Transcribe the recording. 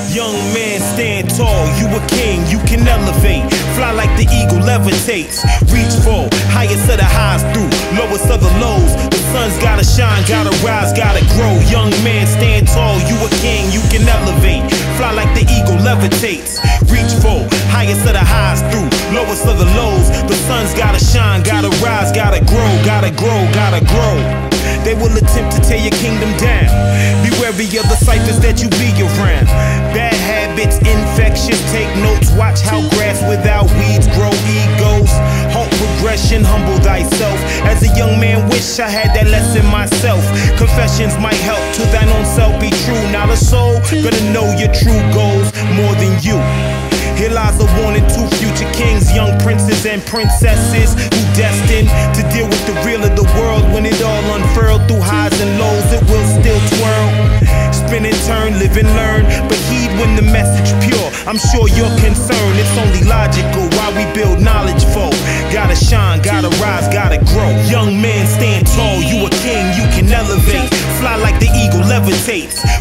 Young man, stand tall, you a king, you can elevate. Fly like the eagle, levitates. Reach for highest of the highs through lowest of the lows. The sun's gotta shine, gotta rise, gotta grow. Young man, stand tall, you a king, you can elevate. Fly like the eagle, levitates. Reach for highest of the highs through lowest of the lows. The sun's gotta shine, gotta rise, gotta grow, gotta grow, gotta grow. They will attempt to tear your kingdom down. Be wary of the ciphers that you be around. Bad habits, infectious, take notes. Watch how grass without weeds grow. Egos, halt progression, humble thyself. As a young man, wish I had that lesson myself. Confessions might help to thine own self be true. Now the soul gonna know your true goals more than you. Here lies a warning to future kings, young princes and princesses who destined to deal with the real of the world. When it all unfurled through highs and lows, it will still twirl. Spin and turn, live and learn, but heed when the message pure. I'm sure you're concerned, it's only logical why we build knowledge for. Gotta shine, gotta rise, gotta grow. Young man, stand tall, you a king, you can elevate. Fly like the eagle, levitates.